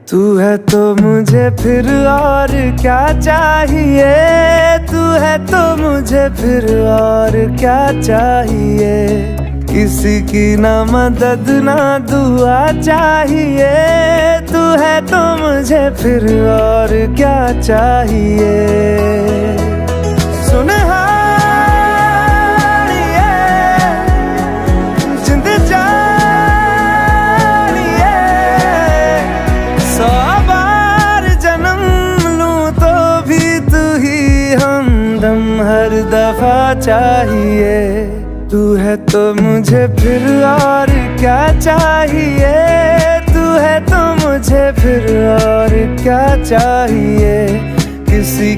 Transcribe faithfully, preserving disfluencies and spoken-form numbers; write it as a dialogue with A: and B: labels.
A: तू है तो मुझे फिर और क्या चाहिए, तू है तो मुझे फिर और क्या चाहिए। किसी की ना मदद ना दुआ चाहिए, तू है तो मुझे फिर और क्या चाहिए। सुन हर दफा चाहिए, तू है तो मुझे फिर और क्या चाहिए, तू है तो मुझे फिर और क्या चाहिए। किसी